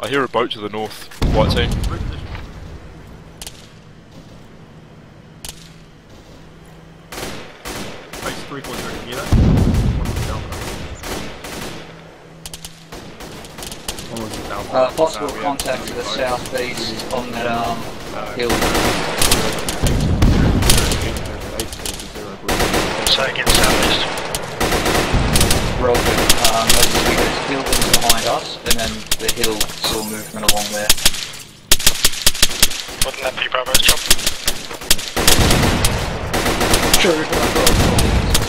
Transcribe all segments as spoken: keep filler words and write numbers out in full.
I hear a boat to the north, white team. Base three point three, can you hear that? One was in Alpha. Uh, possible Uh, contact to the southeast on that um, hill. Say again, southeast. Roger. Um, basically there's buildings behind us, and then the hill saw movement along there. Wouldn't that be Bravo's job? Sure, but I've got a call.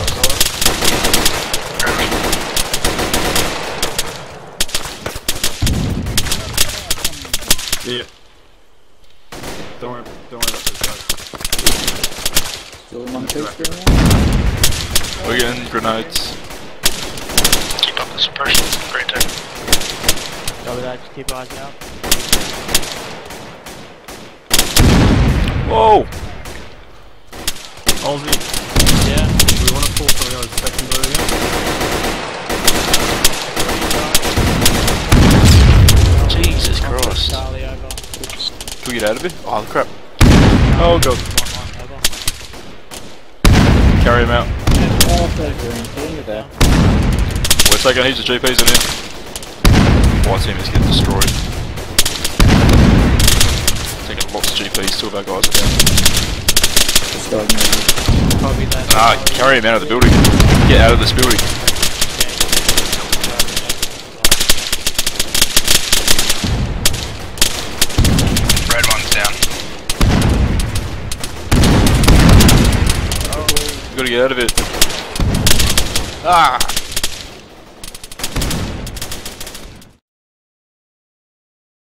Yeah. Don't worry, don't worry about those guys. Still in one piece going on? We're getting grenades. Keep up the suppression. Great tech. Over that, just keep eyes out. Whoa! Aussie, Yeah. do we want to pull some of those secondary in? Jesus Christ. Charlie over. Can we get out of it? Oh crap. Oh god. One, one, over. Carry him out. Oh, green there. We're taking heaps of G Ps in here. White team is getting destroyed. Taking lots of G Ps, two of our guys are down. Probably that. Ah, carry him out of the building. Get out of this building. Red one's down. We've got to get out of it. Ah!